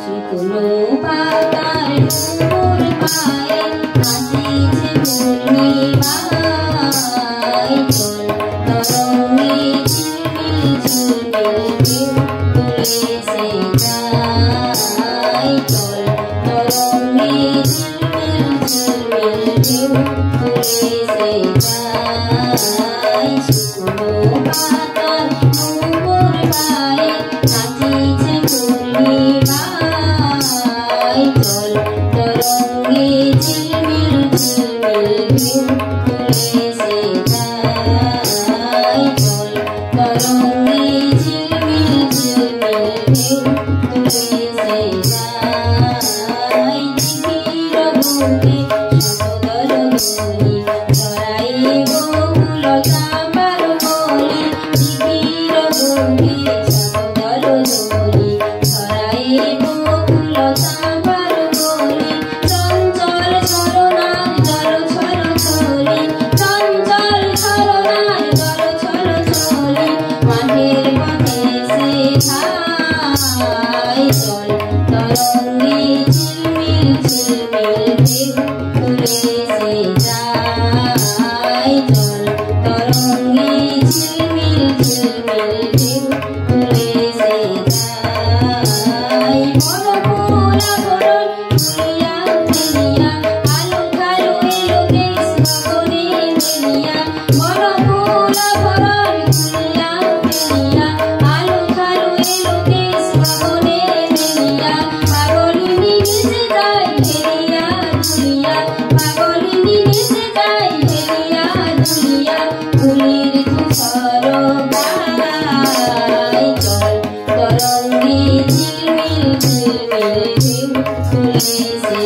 শুকনো পাতার নুপুর পায়ে নাচিছে পূর্ণিমায় জল তরঙ্গে ঝিলমিল ঝিলমিল ঢেউ তুলেছে যায় জল তরঙ্গে ঝিলমিল ঝিলমিল ঢেউ তুলেছে যায় শুকনো পাতার নুপুর পায়ে নাচিছে পূর্ণিমায় জল তরঙ্গে ঝিলমিল ঝিলমিল ঢেউ তুলেছে যায় জল তরঙ্গে ঝিলমিল ঝিলমিল ঢেউ তুলেছে যায় দিঘির বুকে শতদল দোলি ছড়াই বহুল চাঁপার কলি দিঘির বুকে শতদল দোলি ছড়াই বহুল চাঁপার কলি চঞ্চল ঝরনার জল ছল ছলি চঞ্চল ঝরনার জল ছল ছলি মাঠের পথে সে ঠাই জল তরঙ্গে ঝিলমিল ঝিলমিল ঢেউ তুলেছে যায় জল তরঙ্গে ঝিলমিল ঝিলমিল ঢেউ তুলেছে যায় বড় ফুলা ভরণ ফুলিয়া মেলিয়া আলো খালো এলো দেশ গগনে মেলিয়া বড় ফুলা ভরণ ফুলিয়া মেলিয়া আলো খালো এলো দেশ গগনে মেলিয়া পাগলিনী ভেসে যায় হেলিয়া দুলিয়া পাগলিনী ভেসে যায় হেলিয়া দুলিয়া ফুলের ধূসর গায় জল তরঙ্গে ঝিলমিল ঝিলমিল ঢেউ তুলেছে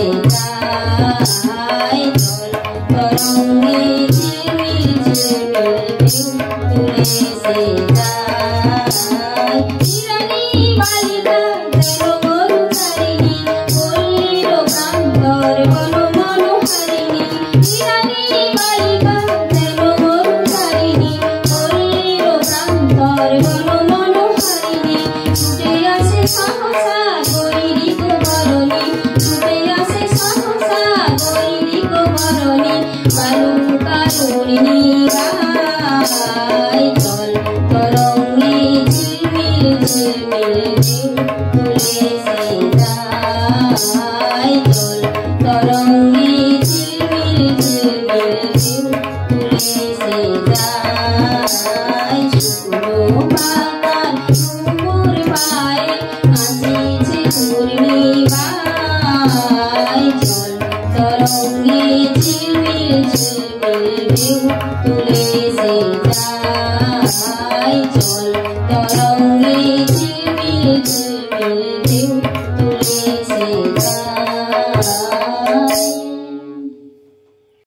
যায় জল তরঙ্গে ঝিলমিল ঝিলমিল ঢেউ তুলেছে যায় হিরানি বালিকা যেন মরু তারিণী পল্লীর প্রান্তর বন মনোহারিণী হিরানি বালিকা যেন মরু তারিণী পল্লীর প্রান্তর বন মনোহারিণী ছুটে আসে সহসা গৈরিক বরণী ছুটে আসে সহসা গৈরিক বরণী বালুকারুণী গায় জল তরঙ্গে ঝিলমিল ঝিলমিল ঢেউ তুলেছে যায় জল তরঙ্গে ঝিলমিল ঝিলমিল ঢেউ তুলেছে যায় শুকনো পাতার নুপুর পায়ে নাচিছে পূর্ণিমায় জল তরঙ্গে ঝিলমিল ঝিলমিল ঢেউ তুলেছে যায়